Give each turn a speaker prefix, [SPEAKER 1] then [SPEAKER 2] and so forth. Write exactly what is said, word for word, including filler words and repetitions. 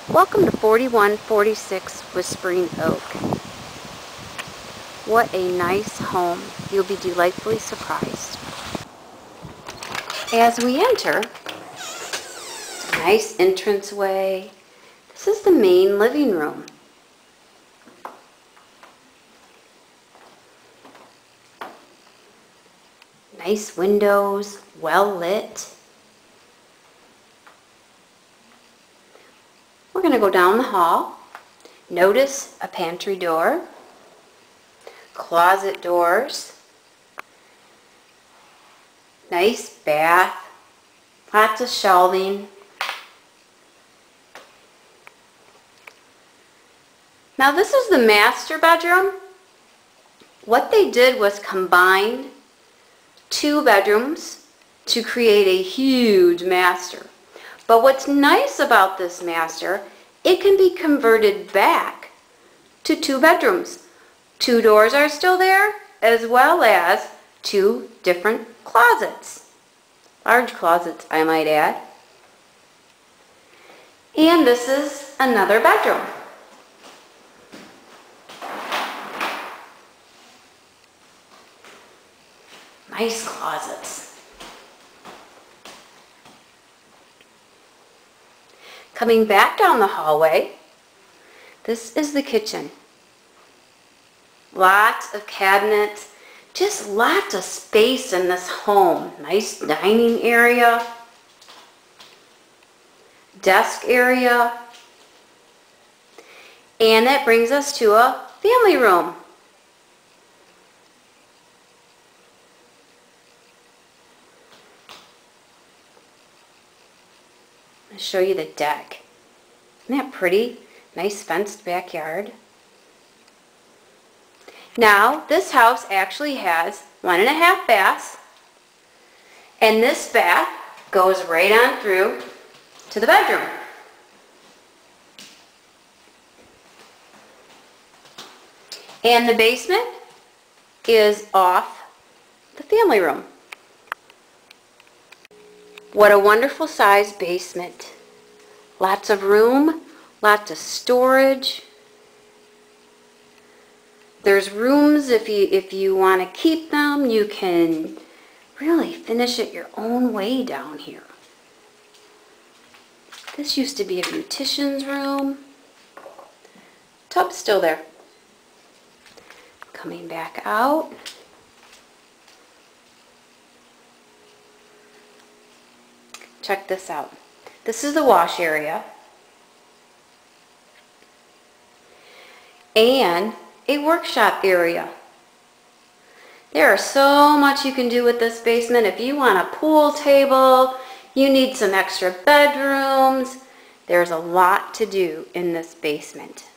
[SPEAKER 1] Welcome to forty-one forty-six Whispering Oak. What a nice home. You'll be delightfully surprised. As we enter, it's a nice entranceway. This is the main living room. Nice windows, well lit. We're going to go down the hall. Notice a pantry door, closet doors, nice bath, lots of shelving. Now this is the master bedroom. What they did was combine two bedrooms to create a huge master. But what's nice about this master, it can be converted back to two bedrooms. Two doors are still there, as well as two different closets. Large closets, I might add. And this is another bedroom. Nice closets. Coming back down the hallway, this is the kitchen. Lots of cabinets, just lots of space in this home. Nice dining area, desk area, and that brings us to a family room. I'll show you the deck. Isn't that pretty? Nice fenced backyard. Now, this house actually has one and a half baths, and this bath goes right on through to the bedroom. And the basement is off the family room. What a wonderful sized basement. Lots of room, lots of storage. There's rooms if you if you want to keep them, you can really finish it your own way down here. This used to be a beautician's room. Tub's still there. Coming back out. Check this out. This is the wash area. And a workshop area. There is so much you can do with this basement. If you want a pool table, you need some extra bedrooms, there's a lot to do in this basement.